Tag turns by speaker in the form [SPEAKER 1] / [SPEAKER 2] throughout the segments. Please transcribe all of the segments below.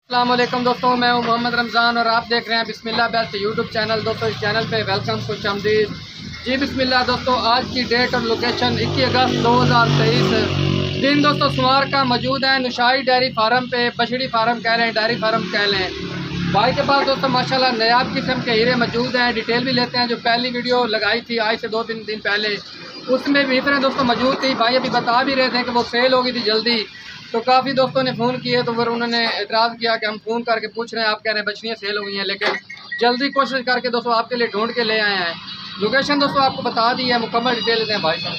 [SPEAKER 1] अस्सलाम वालेकुम दोस्तों, मैं हूं मोहम्मद रमज़ान और आप देख रहे हैं बिस्मिल्लाह बेस्ट यूट्यूब चैनल। दोस्तों इस चैनल पे वेलकम, खुशामदीद जी। बिस्मिल्लाह दोस्तों, आज की डेट और लोकेशन 21 अगस्त 2023 दिन दोस्तों सोमवार का मौजूद है नौशाही डेयरी फार्म पे। बछड़ी फार्म कह रहे हैं, डेयरी फार्म कह लें। भाई के पास दोस्तों माशाल्लाह नायाब किस्म के हीरे मौजूद हैं। डिटेल भी लेते हैं। जो पहली वीडियो लगाई थी आज से 2-3 दिन पहले, उसमें भी इतने दोस्तों मौजूद थी। भाई अभी बता भी रहे थे कि वो सेल हो गई थी जल्दी, तो काफ़ी दोस्तों ने फ़ोन किए तो फिर उन्होंने एतराज़ किया कि हम फ़ोन करके पूछ रहे हैं, आप कह रहे हैं बछड़ियाँ सेल हो गई हैं, लेकिन जल्दी कोशिश करके दोस्तों आपके लिए ढूंढ के ले आए हैं। लोकेशन दोस्तों आपको बता दी है, मुकम्मल डिटेल देते हैं भाई साहब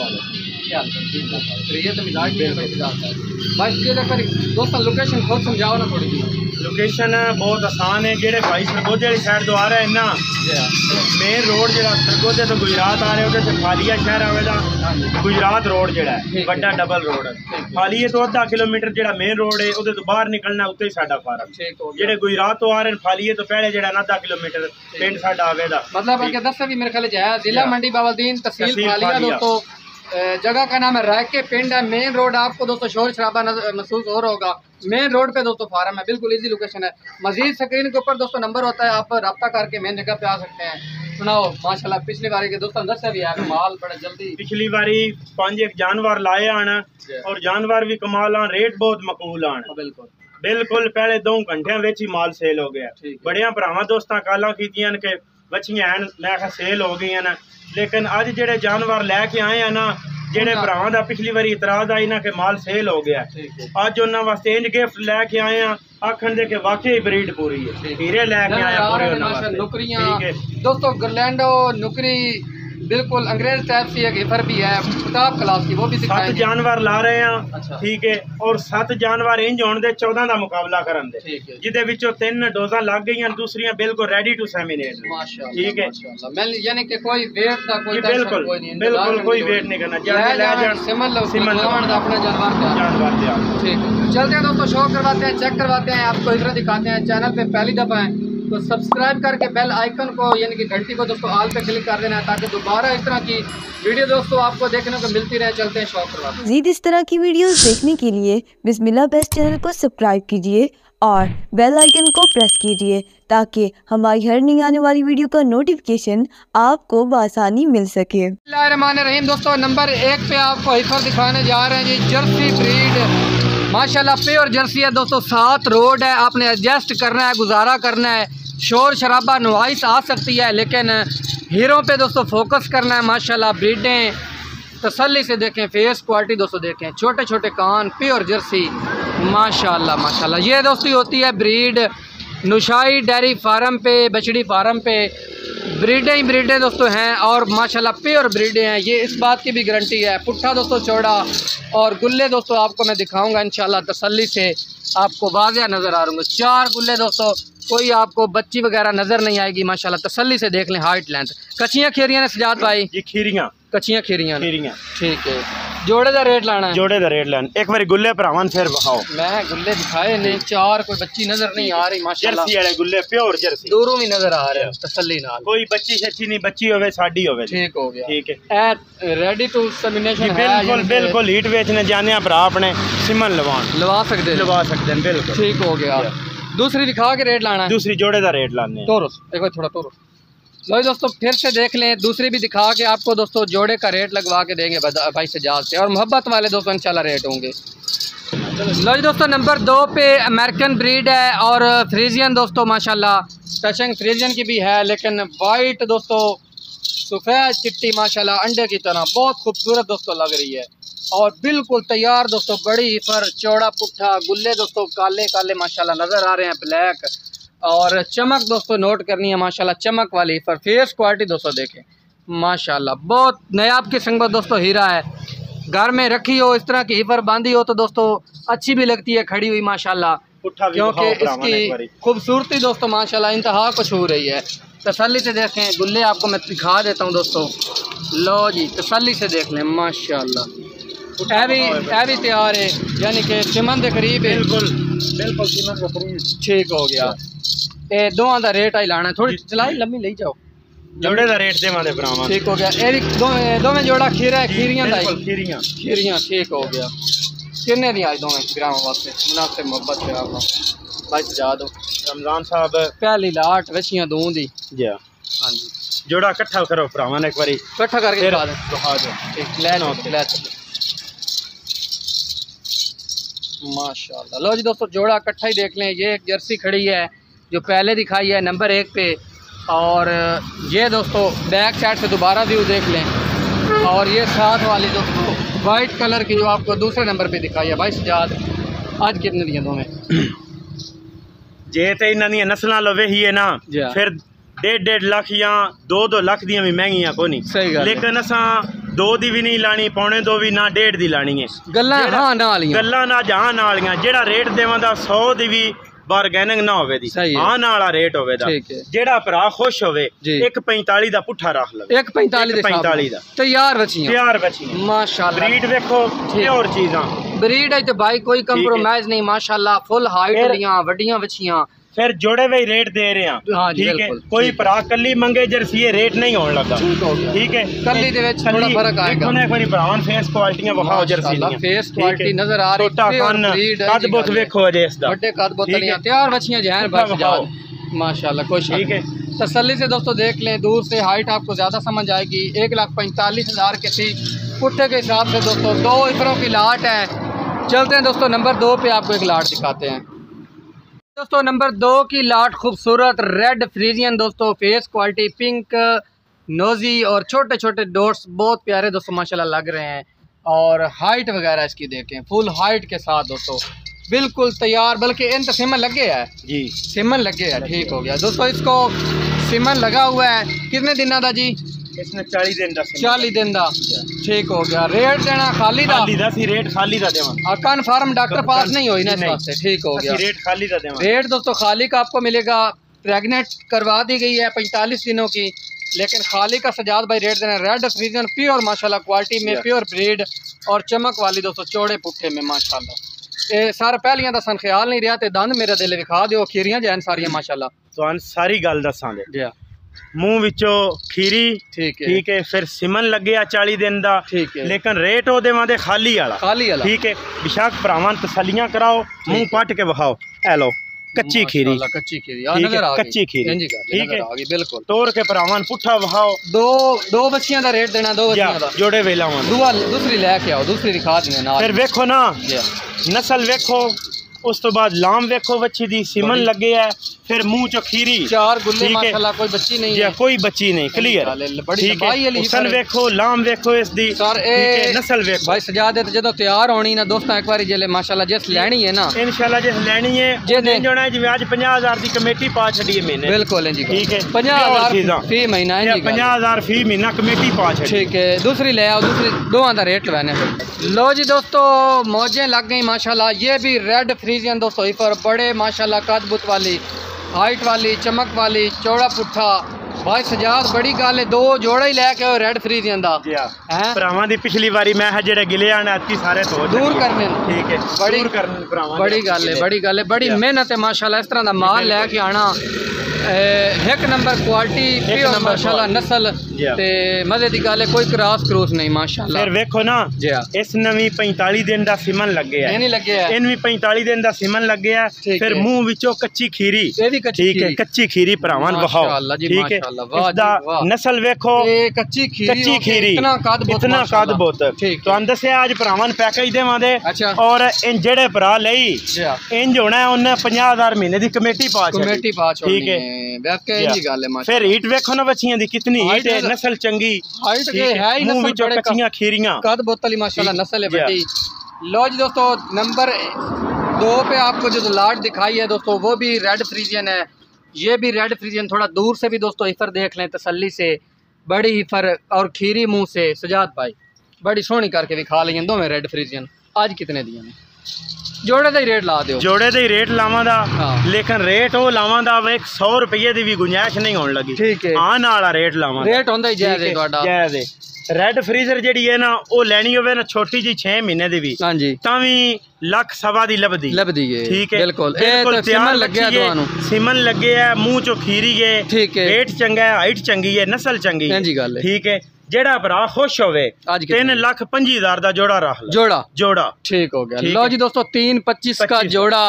[SPEAKER 1] भाई दोस्तों लोकेशन खुद समझाओ ना थोड़ी सी।
[SPEAKER 2] लोकेशन बहुत आसान है। जेडे भाई सरगोदे वाली साइड तो आ रहे हैं ना, मेन रोड जो सरगोदे तो गुजरात आ रहे हो, फालिया शहर आवेगा। गुजरात रोड जो है बड़ा डबल रोड है। फालिए तो आधा किलोमीटर जो मेन रोड है उधर तो बाहर निकलना, उत्ते ही साडा फार्म। जेडे गुजरात तो आ रहे हैं फालिए तो पहले जो आधा किलोमीटर पिंड साडा आवेगा।
[SPEAKER 1] मतलब अगर 10 भी मेरे ख्याल है जिला मंडी बावलदीन तहसील फालिया दोस्तों। जगह का नाम है रायके पिंड है। मेन रोड आपको दोस्तों शोर शराबा महसूस हो रहा होगा। मेन रोड पे दोस्तों फार्म है, बिल्कुल इजी लोकेशन है। मजीद स्क्रीन के ऊपर दोस्तों नंबर होता है, आप रब्ता करके मेन जगह पे आ सकते हैं। सुनाओ माशाल्लाह, पिछली बारी के दोस्तों अंदर से भी आया माल बड़ा जल्दी।
[SPEAKER 2] पिछली बारी 5 एक जानवर लाए आना और जानवर भी कमाल आन, रेट बहुत मकबूल आना।
[SPEAKER 1] बिल्कुल
[SPEAKER 2] बिल्कुल पहले 2 घंटे ही माल सेल हो गया। बड़िया भरावां दोस्तां काला कीतियां के बच्चियां हैं मैं आखा सेल हो गई ना, लेकिन अज जेडे जानवर लैके आए हैं ना, जेडे भरावां दा पिछली बारी इतराज आई ना कि माल सेल हो गया, अज उन्होंने वास्ते इंज गिफ्ट लैके आए हैं। आखन दे के वाकई ब्रीड पूरी है, हीरे लैके आए पूरे
[SPEAKER 1] नुकरियां दोस्तों। गरलैंडो नुकरी बिल्कुल अंग्रेज टाइप सी एक हेफर भी है, टॉप क्लास की, वो भी
[SPEAKER 2] 7 जानवर ला रहे हैं। ठीक है, और 7 जानवर इंज होने दे 14 का मुकाबला करन दे, जिदे विचों 3 डोजा लग गई हैं, दूसरियां बिल्कुल रेडी टू सेमिनेट। ठीक है,
[SPEAKER 1] यानी कि कोई वेट का कोई
[SPEAKER 2] बिल्कुल बिल्कुल कोई वेट नहीं करना,
[SPEAKER 1] अपने जानवर। ठीक है, चलते हैं दोस्तों, शो करवाते हैं, चेक करवाते हैं, आपको इधर दिखाते हैं। चैनल पे पहली दफा है तो सब्सक्राइब करके बेल आइकन को यानी कि घंटी को दोस्तों ऑल पे क्लिक कर देना है, ताकि दोबारा इस तरह की वीडियो दोस्तों आपको देखने को मिलती रहे। चलते हैं शौक करवाते हैं।
[SPEAKER 3] मज़ीद इस तरह की वीडियोस देखने के लिए बिस्मिल्लाह बेस्ट चैनल को सब्सक्राइब कीजिए और बेल आइकन को प्रेस कीजिए, ताकि हमारी हर नई आने वाली वीडियो का नोटिफिकेशन आपको बआसानी मिल सके।
[SPEAKER 1] बिस्मिल्लाहिर्रहमानिर्रहीम दोस्तों, नंबर 1 पे आपको हेफर दिखाने जा रहे हैं जी। जर्सी ब्रीड माशाल्लाह प्योर जर्सी है दोस्तों। 7 रोड है, आपने एडजस्ट करना है, गुजारा करना है। शोर शराबा नॉइस आ सकती है, लेकिन हीरों पे दोस्तों फोकस करना है। माशाल्लाह ब्रीडें तसल्ली से देखें, फेस क्वालिटी दोस्तों देखें, छोटे छोटे कान, प्योर जर्सी माशाल्लाह माशाल्लाह। ये दोस्तों होती है ब्रीड नौशाही डेयरी फार्म पे, बछड़ी फार्म पे ब्रीडें ही ब्रीडें दोस्तों हैं, और माशाल्लाह प्योर ब्रीडें हैं। ये इस बात की भी गारंटी है। पुट्ठा दोस्तों चौड़ा और गुल्ले दोस्तों आपको मैं दिखाऊंगा इंशाल्लाह तसल्ली से, आपको वाज़िया नज़र आ रहे होंगे। 4 गुल्ले दोस्तों, कोई आपको बच्ची वगैरह नज़र नहीं आएगी। माशाल्लाह तसल्ली से देख लें, हाइट लेंथ। कच्चियाँ खीरियाँ ने सजाद भाई
[SPEAKER 2] जी, खीरियाँ
[SPEAKER 1] कच्चियाँ खीरियाँ। ठीक है, जोड़े का रेट लाना है,
[SPEAKER 2] जोड़े का रेट लाना। एक बार गुल्ले भरावन फिर बखाओ।
[SPEAKER 1] मैं गुल्ले दिखाए नहीं, 4 कोई बच्ची नजर नहीं आ रही माशाल्लाह।
[SPEAKER 2] जर्सी वाले गुल्ले प्योर जर्सी
[SPEAKER 1] दूरों भी नजर आ रहे हैं तसल्ली नाल।
[SPEAKER 2] कोई बच्ची शच्ची नहीं, बच्ची होवे साडी होवे।
[SPEAKER 1] ठीक हो गया,
[SPEAKER 2] ठीक है,
[SPEAKER 1] रेडी टू सेमिनेशन है।
[SPEAKER 2] बिल्कुल बिल्कुल हीट बेचने जाने भरा अपने सिमन लवा सकते हैं। बिल्कुल
[SPEAKER 1] ठीक हो गया। दूसरी दिखा के रेट लाना है।
[SPEAKER 2] दूसरी जोड़े का रेट लाने
[SPEAKER 1] तोरस एक बार थोड़ा तोरस लो दोस्तों, फिर से देख लें। दूसरी भी दिखा के आपको दोस्तों जोड़े का रेट लगवा के देंगे भाई सजाद से, और मोहब्बत वाले दोस्तों इंशाल्लाह रेट होंगे। लो जी दोस्तों, नंबर 2 पे अमेरिकन ब्रीड है और फ्रीजियन दोस्तों माशाल्लाह। टचिंग फ्रीजियन की भी है, लेकिन वाइट दोस्तों सफ़ेद चिट्टी माशाल्लाह अंडे की तरह बहुत खूबसूरत दोस्तों लग रही है, और बिल्कुल तैयार दोस्तों। बड़ी फर, चौड़ा पुट्ठा, गुल्ले दोस्तों काले काले माशाल्लाह नज़र आ रहे हैं, ब्लैक। और चमक दोस्तों नोट करनी है माशाल्लाह, चमक वाली फर। फेस क्वालिटी दोस्तों देखें माशाल्लाह, बहुत नायाब किस्म का दोस्तों हीरा है। घर में रखी हो, इस तरह की हीफर बांधी हो तो दोस्तों अच्छी भी लगती है खड़ी हुई माशाल्लाह, क्योंकि इसकी खूबसूरती दोस्तों माशाल्लाह इंतहा को छू रही है। तसल्ली से देखें, गुल्ले आपको मैं दिखा देता हूँ दोस्तों। लो जी, तसल्ली से देख लें माशाल्लाह। ऐ भी तैयार है, यानी कि सिमन के करीब है। बिल्कुल सिमन के करीब। ठीक हो गया। ये दोवां दा रेट आई लाना, थोड़ी चलाई लम्मी ले जाओ।
[SPEAKER 2] जोड़े का रेट देवांगे भरावां।
[SPEAKER 1] ठीक हो गया। ये दोवें जोड़ा खीरा खीरियां दा खीरियां। ठीक हो गया। किन्ने दी आज दोवें भरावां वास्ते मुनासिब मोहब्बत से आपका भाई सजा दो।
[SPEAKER 2] रमजान साहब
[SPEAKER 1] पहली लाट वछियां दूं दी
[SPEAKER 2] जी
[SPEAKER 1] हाँ जी,
[SPEAKER 2] जोड़ा इकट्ठा करो भरावां एक बारी
[SPEAKER 1] इकट्ठा करके
[SPEAKER 2] फिर
[SPEAKER 1] दिखा दे।
[SPEAKER 2] दिखा दो।
[SPEAKER 1] ठीक ले चलो माशाल्लाह। लो जी दोस्तों जोड़ा इकट्ठा ही देख लें। ये एक जर्सी खड़ी है जो पहले दिखाई है नंबर 1 पे, और ये दोस्तों बैक साइड से दोबारा व्यू देख लें, और ये साथ वाली दोस्तों वाइट कलर की जो आपको दूसरे नंबर पे दिखाई है। भाई सजाद आज कितने दिए दोनों
[SPEAKER 2] जे तो इन्हों दी नस्लां लवे ही है ना, फिर 1.5 लाख या 2 लाख दियां भी महंगियां को नहीं।
[SPEAKER 1] सही गल,
[SPEAKER 2] लेकिन असा 2 दी भी नहीं लानी, 2.25 भी ना 1.5 दी लानी है।
[SPEAKER 1] गल्लां हाँ ना वालियां,
[SPEAKER 2] गल्लां ना जहां नालियां, जेड़ा रेट देवां दा 100 दी भी बारगेनिंग ना होवे दी, हाँ ना वाला रेट होवे दा। जेड़ा भरा खुश होवे 1.45 दा पुठा रख लवे। 1.45 दा तैयार बचियां माशाल्लाह। ब्रीड देखो प्योर चीज़ां, ब्रीड है तो भाई कोई कंप्रोमाइज नहीं माशाल्लाह। फुल हाइट दियां वड्डियां बचियां, फिर जोड़े हुए रेट दे रहे हैं। हाँ ठीक है, कोई भरा कली मंगे जर्सी ये रेट नहीं होने लगा। ठीक है, कली दे विच थोड़ा फर्क आएगा। एक बारी भरावां फेस क्वालिटीयां वखाओ जर्सी दी, फेस क्वालिटी नजर आ रही है। कद बुत देखो अजे इसदा, बड़े कद बुतलियां तैयार बचियां जहन भर सजाद माशाल्लाह। खुश ठीक है, तसल्ली से दोस्तों देख लें, दूर से हाइट आपको ज्यादा समझ आएगी। 1,45,000 के थी पुट्ठे के हिसाब से दोस्तों 2 इफरों की लाट है। चलते हैं दोस्तों नंबर 2 पे, आपको एक लाट दिखाते हैं। दोस्तों नंबर 2 की लाट खूबसूरत रेड फ्रीजियन दोस्तों, फेस क्वालिटी पिंक नोजी और छोटे छोटे डॉट्स बहुत प्यारे दोस्तों माशाल्लाह लग रहे हैं। और हाइट वगैरह इसकी देखें फुल हाइट के साथ दोस्तों, बिल्कुल तैयार। बल्कि इन तो सिमन लगे है जी, सिमन लगे है। ठीक हो गया दोस्तों, इसको सिमन लगा हुआ है। कितने दिन का जी? इसने 40 दिन का। 40 दिन का ठीक हो गया। रेट देना खाली दा सी, रेट खाली दा देवां। कन्फर्म डॉक्टर पास नहीं होई ना इस वास्ते। ठीक हो गया, रेट खाली दा देवां। रेट दोस्तों खाली का आपको मिलेगा। प्रेग्नेंट करवा दी गई है 45 दिनों की, लेकिन खाली का सजाद भाई रेट देना। रेड फ्रीजन प्योर माशाल्लाह क्वालिटी में, प्योर ब्रीड और चमक वाली दोस्तों चौड़े पुट्ठे में माशाल्लाह। ये सारा पहलियां दा सन ख्याल नहीं रहा ते दंद मेरा दिल विखा दियो, खीरियां जैन सारियां माशाल्लाह। तो सारी गल दसां दे मूँह विचों खीरी ठीक है, फिर सिमन लगे 40 दिन का। ठीक है, लेकिन रेट वो देवां खाली वाला। ठीक है, बेशक भरावां तसल्लियां कराओ, मुँह पट के विखाओ। ए लो कच्ची खीरी, कच्ची खीरी ठीक है, बिल्कुल तोड़ के भरावां पुट्ठा विखाओ। 2 बच्चियां का रेट देना, 2 बच्चियां दा जोड़े वेलावां। दूसरी लैके आओ, दूसरी दिखा देंगे ना। फिर वेखो ना नस्ल वेखो, उस तो बाद लाम वेखो बच्ची दी, सिमन लगे है, फिर मुंह चो खीरी 4 गुल्ले माशाल्लाह, कोई बच्ची नहीं है, कोई बच्ची नहीं, क्लियर ठीक है। हुसन वेखो, लाम वेखो, इस दी नस्ल वेखो। भाई सजा दे जदों तैयार होनी ना दोस्तों, एक बार जेले माशाल्लाह जिस लेनी है ना, इंशाल्लाह जिस लेनी है जे जोना है। जिवें आज 50,000 दी कमेटी पा छड़ी है महीने, बिल्कुल जी ठीक है। 50,000 फी महीना है जी, 50,000 फी महीना कमेटी पा छड़ी। ठीक है, दूसरी ले आओ, दूसरी दोवां दा रेट लगाने। लो जी दोस्तों मौजें लग गई माशाल्लाह। ये भी रेड फ्रीजियन दोस्तों हेफर, बड़े माशाल्लाह कद बुत वाली, हाइट वाली, चमक वाली, चौड़ा पुट्ठा। भाई सजाद बड़ी गल है, 2 जोड़ा ही लैके आओ रेड फ्रीजियन दा हैं। भरावां दी पिछली बारी मैं है जेड़े गिले आने अत्ती सारे तो दूर करने। ठीक है, बड़ी बड़ी गल है, बड़ी गल है, बड़ी मेहनत है माशाल्लाह। इस तरह दा माल लैके आना, एक नंबर क्वालिटी माशाल्लाह, नस्ल ते मजे दी गल है, कोई क्रॉस क्रूस नहीं माशाल्लाह। फिर वेखो ना इस नवी 45 दिन दा सिमन लगे है, नहीं लगे है, इन भी 45 दिन दा सिमन लगे है। फिर मुंह विचों कच्ची खीरी, ठीक है, कच्ची खीरी भरावां वखाओ। ठीक है, इसदा नस्ल वेखो, कच्ची खीरी इतना कद बहुत। तो हम दसे आज भरावां पैकेज देवां दे, और इन जेड़े भरा लई इंज होना है, उन्हें 50,000 महीने दी कमेटी पा ठीक है। फिर हीट वेखो ना बच्चियां दी कितनी हीट है, नस्ल चंगी, हाइट के है ही, नस्ल बड़े कच्चियां खीरियां, कद बोतली माशाल्लाह, नस्ल है बड़ी। लो जी दोस्तों नंबर 2 पे आपको जो लाट दिखाई है दोस्तों, वो भी रेड फ्रीजियन है। ये भी रेड फ्रीजियन, थोड़ा दूर से भी दोस्तों हिफर देख लें तसल्ली से, बड़ी हिफर और खीरी मुंह से। सजाद भाई बड़ी सोहनी करके दिखा लेंगे दोवें रेड फ्रीजियन। आज कितने दिए ने? जोड़े का ही रेट ला दो, जोड़े का ही रेट लावां दा। लेकिन रेट वो लावां दा 100 रुपये की भी गुंजाइश नहीं होने लगी। ठीक है, आने वाला रेट लावां, रेट होंदा ही जायज़ है तुहाडा, जायज़ है। रेड फ्रीजर जी है ना, वो लैनी होवे ना छोटी जी 6 महीने की भी, हाँ जी, तावी लख सवा दी लभदी है। ठीक है, बिल्कुल सिमन लगे है, मुंह चो खीरी है, ठीक है, रेट चंगा है, हाइट चंगी है, नस्ल चंगी है। ठीक है, जेड़ा भरा खुश होवे 3,25,000 का जोड़ा रख लो। जोड़ा ठीक हो गया। लो जी दोस्तों 3,25 का जोड़ा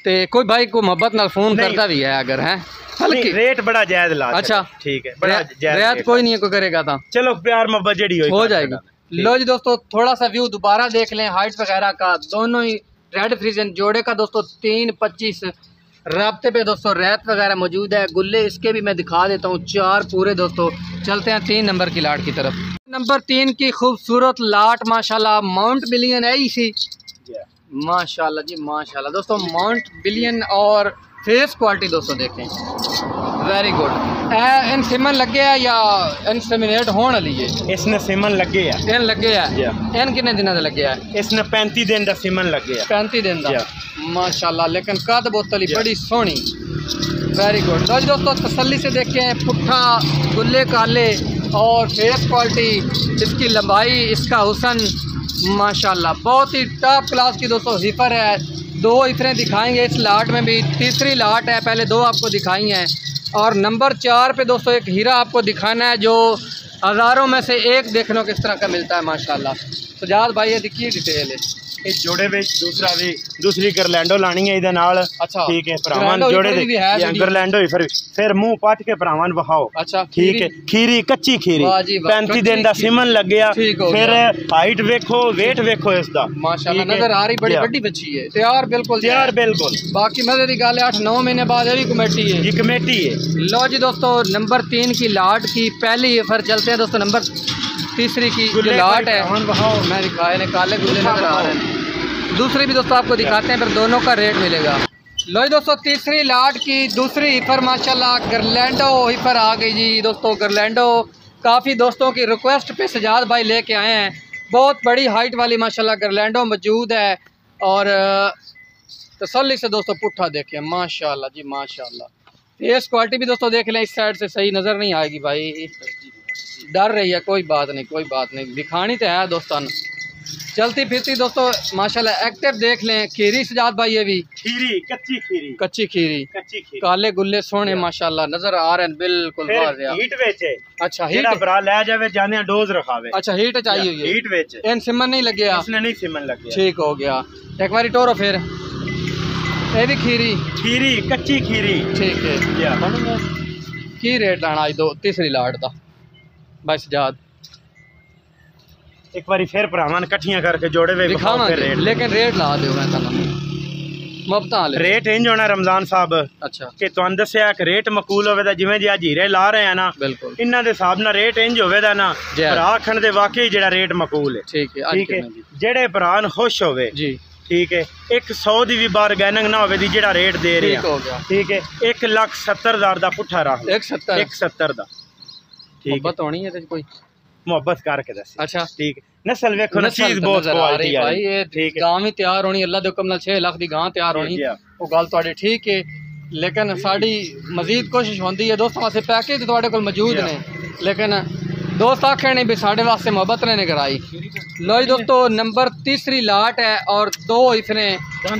[SPEAKER 1] ते कोई भाई को मोहब्बत नाल फोन करता भी है अगर है हल्की
[SPEAKER 2] रेट बड़ा जायज ला। अच्छा ठीक है, बड़ा
[SPEAKER 1] जायज कोई नहीं है, कोई करेगा था चलो
[SPEAKER 2] प्यार मोहब्बत जड़ी हो
[SPEAKER 1] जाएगी। लो जी दोस्तों थोड़ा सा व्यू दोबारा देख लें हाइट वगैरह का, दोनों ही रेड फ्रीजन जोड़े का दोस्तों 3-25 राब्ते पे दोस्तों रैत वगैरह मौजूद है। गुल्ले इसके भी मैं दिखा देता हूँ 4 पूरे दोस्तों। चलते हैं 3 नंबर की लाट की तरफ। नंबर 3 की खूबसूरत लाट माशाल्लाह माउंट बिलियन है इसी माशाल्लाह जी माशाल्लाह दोस्तों, माउंट बिलियन और फेस क्वालिटी दोस्तों देखें वेरी गुड। इन सिमन लगे है या इनसेमिनेट होने वाली है?
[SPEAKER 2] इसने सिमन लगे है।
[SPEAKER 1] इन लगे है इन कितने दिनों से लगे है?
[SPEAKER 2] इसने 35 दिन का सिमन लगे है।
[SPEAKER 1] 35 दिन का माशाल्लाह, लेकिन कद बोतल ही बड़ी सोहनी वेरी गुड। तो दोस्तों तसल्ली से देखें पुट्ठा गुल्ले काले और फेस क्वालिटी, इसकी लंबाई, इसका हुसन माशाल्लाह बहुत ही टॉप क्लास की दोस्तों हिफर है। 2 इतने दिखाएंगे इस लाट में भी, तीसरी लाट है, पहले 2 आपको दिखाई हैं और नंबर 4 पे दोस्तों एक हीरा आपको दिखाना है जो हज़ारों में से एक देखने को किस तरह का मिलता है माशाल्लाह। सजाद भाई ये दिखिए डिटेल है
[SPEAKER 2] इस जोड़े में दूसरी गरलैंडो लानी है इहदे नाल। अच्छा ठीक है भरावान जोड़े दे गरलैंडो फिर मुंह पट के भरावान बहाओ। अच्छा ठीक है, खीरी कच्ची खीरी 35 दिन दा सिमन लग गया। फिर हाइट वेखो वेट वेखो इसदा
[SPEAKER 1] माशाल्लाह नजर आ रही, बड़ी बड़ी बच्ची है, तैयार बिल्कुल। बाकी मजे की गल है 8-9 महीने बाद ये कमेटी है,
[SPEAKER 2] ये कमेटी है।
[SPEAKER 1] लो जी दोस्तों नंबर 3 की लाट की पहली फिर चलते हैं दोस्तों नंबर तीसरी की जो लाट है मैं दिखाए काले गुल्ले नजर आ रहे हैं। दूसरी भी दोस्तों आपको दिखाते हैं, फिर दोनों का रेट मिलेगा। लो जी दोस्तों तीसरी लाट की दूसरी हिफर माशाल्लाह गरलैंडो हिफर आ गई जी दोस्तों। गरलैंडो काफ़ी दोस्तों की रिक्वेस्ट पे सजाद भाई लेके आए हैं, बहुत बड़ी हाइट वाली माशाल्लाह गरलैंडो मौजूद है। और तसल्ली से दोस्तों पुट्ठा देखें माशाल्लाह जी माशाल्लाह। फेस क्वालिटी भी दोस्तों देख लें, इस साइड से सही नज़र नहीं आएगी भाई, डर रही है, कोई बात नहीं दिखानी तो है दोस्तों। चलती फिरती दोस्तों माशाल्लाह एक्टिव देख लें। खीरी सजाद भाई ये भी
[SPEAKER 2] खीरी कच्ची खीरी
[SPEAKER 1] काले गुल्ले सोने माशाल्लाह नजर आ रहे हैं बिल्कुल।
[SPEAKER 2] हीट वेच है।
[SPEAKER 1] अच्छा हीट
[SPEAKER 2] भरा ले जावे जाने डोज रखावे।
[SPEAKER 1] अच्छा हीट चाहिए हुई है,
[SPEAKER 2] हीट वेच
[SPEAKER 1] इन सिमन नहीं लगे,
[SPEAKER 2] इसने नहीं सिमन लगे,
[SPEAKER 1] ठीक हो गया। एक बारी टोरो फिर ये भी खीरी
[SPEAKER 2] कच्ची खीरी ठीक है।
[SPEAKER 1] की रेट लाना आज तीसरी लाट का भाई सजाद?
[SPEAKER 2] एक बारी फिर भरावान कट्ठियां करके जोड़े वे
[SPEAKER 1] दिखावांगे, लेकिन रेट ला दियो मैं तन्नू मुफ्तां वाले रेट
[SPEAKER 2] इंज होना रमजान साहब। अच्छा कि तुहानू दस्सिया कि रेट मकूल होवे दा, जिवें जी हीरे ला रहे हैं ना बिल्कुल इन्हां दे हिसाब नाल रेट इंज होवे दा ना भरा आखण दे वाकई जेड़ा रेट मकूल है। ठीक है जेड़े भरान खुश होवे जी ठीक है। 100 दी भी बारगेनिंग ना होवे दी जेड़ा रेट दे रहे हैं ठीक है। 1,70,000 दा पुट्ठा रख 170 दा ठीक है। होनी है कोई मोहब्बत करके दस। अच्छा ठीक है। नस्ल वेखो ना चीज बहुत क्वालिटी है भाई, ये ठीक है। गां भी तैयार होनी अल्लाह दे हुक्म नाल 6 लाख दी गां तैयार होनी वो गल तुहाडी ठीक है, लेकिन साडी मजीद कोशिश होंदी है दोस्तों वास्ते पैकेज तुहाडे कोल मौजूद ने, लेकिन दोस्त आखे ने भी साढ़े वास्ते मोहब्बत ने कराई। लो जी दोस्तों नंबर तीसरी लाट है और 2 इसने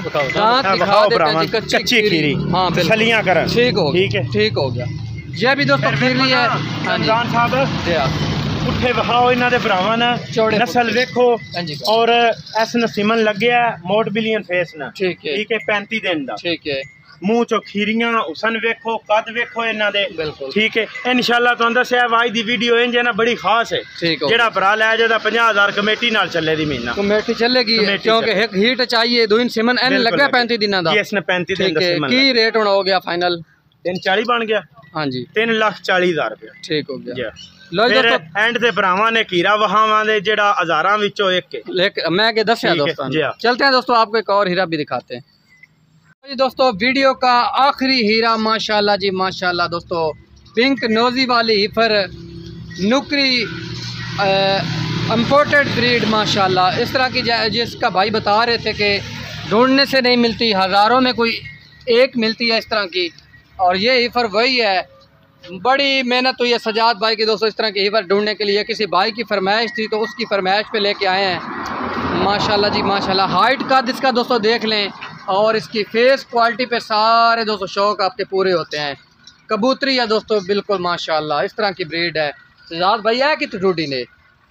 [SPEAKER 2] कच्ची खीरी हाँ छलियां करन ठीक हो ठीक हो गया। ये भी दोस्तों खीरी है रमजान साहब पुट्ठे बहाओ इन्हां दे भरावां ना नस्ल वेखो और एस नसीमन लगे है मोट बिलियन फेस ना ठीक है 35 दिन दा ठीक है। मुंह चो खीरियां हुसन वेखो कद वेखो इन्हां दे बिल्कुल ठीक है। इंशाल्लाह तुहानू दस्सिया वाई दी वीडियो इंज है ना बड़ी खास है जेड़ा भरा ले जादा 50,000 कमेटी नाल चले दी महीना कमेटी चलेगी क्योंकि एक हीट चाहिए दून सिमन एन लगा 35 दिनां दा इसने 35 दिन दा सिमन की रेट होना हो गया फाइनल 340 बन गया हाँ जी 3,40,000 रुपया ठीक हो गया। लो दोस्तों एंड ते भरावां ने कीरा वहावां दे जेड़ा हज़ारां विचों एक मैं के दस्या दोस्तों। चलते हैं दोस्तों आपको एक और हीरा भी दिखाते हैं जी दोस्तों। वीडियो का आखिरी हीरा माशाल्लाह जी माशाल्लाह दोस्तों, पिंक नोजी वाली हिफर नुकरी इम्पोर्टेड ब्रीड माशाल्लाह इस तरह की जिसका भाई बता रहे थे कि ढूंढने से नहीं मिलती, हज़ारों में कोई एक मिलती है इस तरह की, और ये हिफर वही है। बड़ी मेहनत हुई है सजाद भाई की दोस्तों इस तरह की हिफर ढूंढने के लिए, किसी भाई की फरमाइश थी तो उसकी फरमाइश पे लेके आए हैं माशाल्लाह जी माशाल्लाह। हाइट का इसका दोस्तों देख लें और इसकी फेस क्वालिटी पे सारे दोस्तों शौक आपके पूरे होते हैं। कबूतरी है दोस्तों बिल्कुल माशाल्लाह इस तरह की ब्रीड है। सजाद भाई है कि टूटी ने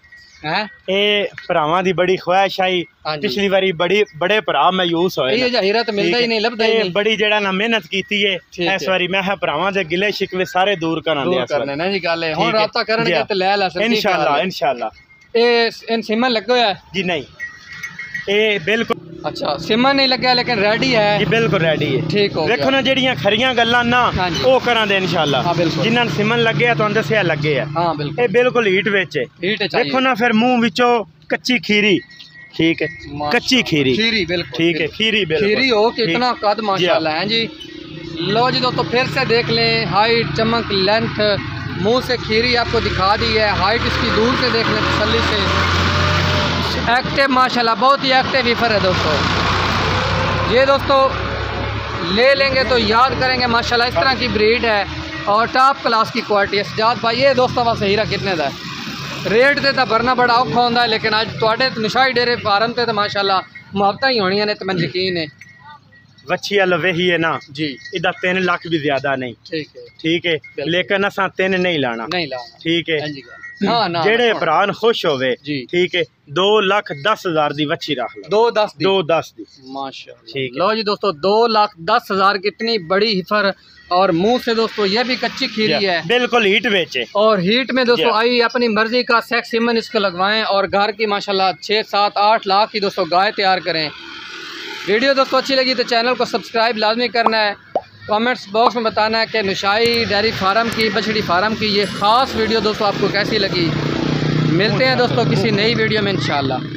[SPEAKER 1] हैं
[SPEAKER 2] ये भरावां दी बड़ी ख्वाहिश आई। पिछली बारी बड़े भरा मायूस होए।
[SPEAKER 1] ये हीरा तो मिलदा ही नहीं, लभदा ही नहीं।
[SPEAKER 2] बड़ी जेड़ा ना मेहनत कीती है इस बारी मैं भरावां दे गिले शिकवे सारे दूर करने ना जी गल है। हुण राबता करनगे ते ले ला इंशाल्लाह इंशाल्लाह। ए इन सिमन लगे होया जी? नहीं ये बिल्कुल। अच्छा सिमन नहीं लगे लेकिन रेडी है जी, बिल्कुल रेडी है। ठीक हो गया। देखो ना जेड़ियां खरियां गल्लां ना ओ करां दे इंशाल्लाह। जिन्हां सिमन लगे तुहानू दस्सिया लगे है। हां बिल्कुल ये बिल्कुल हीट विच है। देखो ना फिर मुंह विचों कच्ची खीरी। ठीक है कच्ची खीरी बिल्कुल ठीक है। खीरी बिल्कुल खीरी हो कितना कद माशाल्लाह है जी। लो जी दोस्तों फिर से देख लें हाइट चमक लेंथ मुंह से खीरी आपको दिखा दी है। हाइट इसकी दूर से देख लें तसल्ली से। एक्टिव माशाल्लाह बहुत ही एक्टिव हीफर है दोस्तों। ये दोस्तों ले लेंगे तो याद करेंगे माशाल्लाह इस तरह की ब्रीड है और टॉप क्लास की क्वालिटी है। सजाद भाई ये दोस्तों बस हीरा कितने का रेट से तो भरना बड़ा औखा होता है लेकिन अज तुहाडे नशाही डेयरी फार्म से तो माशाल्लाह मुहब्बतां ही होनियां ने तो मैं यकीन है। वच्छी लवे ही है ना जी इदा 3 लाख भी ज्यादा नहीं। ठीक है लेकिन असा 3 नहीं लाना ठीक है। जेड़े भरान खुश होवे ठीक है 2,10,000 दी वच्छी रख लो। 2,10 दी माशाल्लाह। लो जी दोस्तों 2,10,000 की इतनी बड़ी हिफर और मुंह से दोस्तों ये भी कच्ची खीरी है बिल्कुल हीट बेचे और हीट में दोस्तों आई अपनी मर्जी का सेक्स सीमन इसको लगवाएं और घर की माशाल्लाह 6, 7, 8 लाख की दोस्तों गाय तैयार करें। वीडियो दोस्तों अच्छी लगी तो चैनल को सब्सक्राइब लाजमी करना है। कमेंट्स बॉक्स में बताना है कि नशाही डेयरी फार्म की बछड़ी फार्म की ये ख़ास वीडियो दोस्तों आपको कैसी लगी। मिलते हैं दोस्तों किसी नई वीडियो में इंशाल्लाह।